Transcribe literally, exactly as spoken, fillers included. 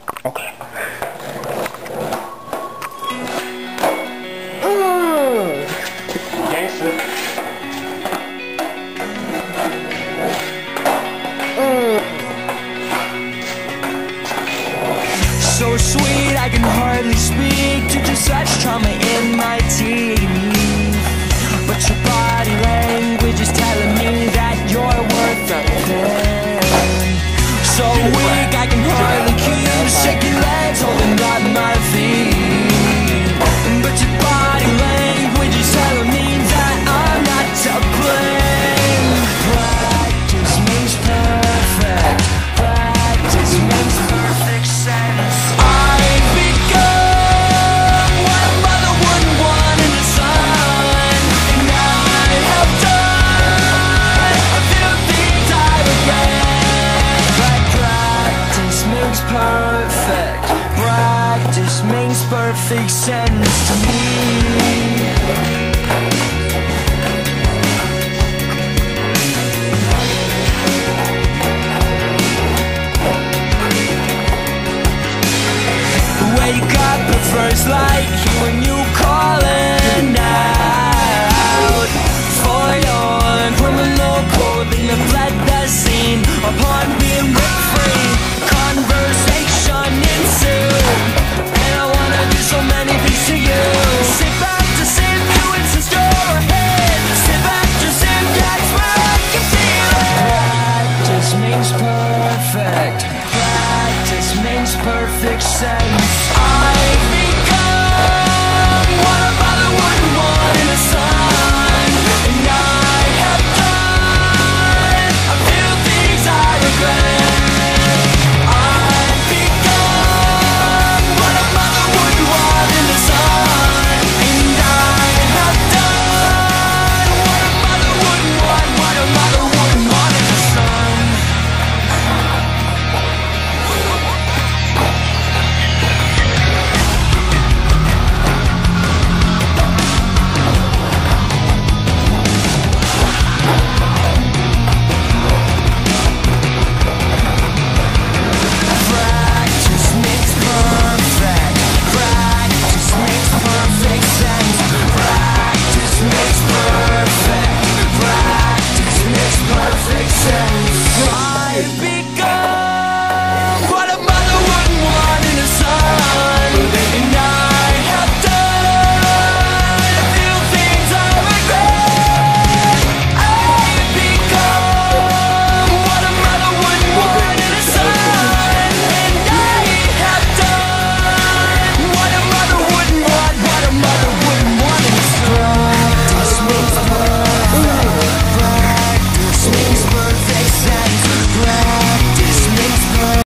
Okay. Gangster. So sweet, I can hardly speak to just such trauma in my teeth. But your body language is telling me that you're worth a pen. So weak, I can hardly keep shaking legs, holding up my feet. But your body language is telling me that I'm not to blame. Practice makes perfect. Practice makes perfect sense. I've become what a mother wouldn't want in a son, and I have done a few things I regret. But practice makes perfect. Practice makes perfect sense to me. Wake up at first light, hearing you calling out for your criminal code. Then you fled the scene upon being ripped free. Conversation ensued, and I wanna do so many things to you. Sit back to sip, you insist you're ahead. Sit back to sip, that's where I can see it. Practice makes perfect. Practice makes perfect sense.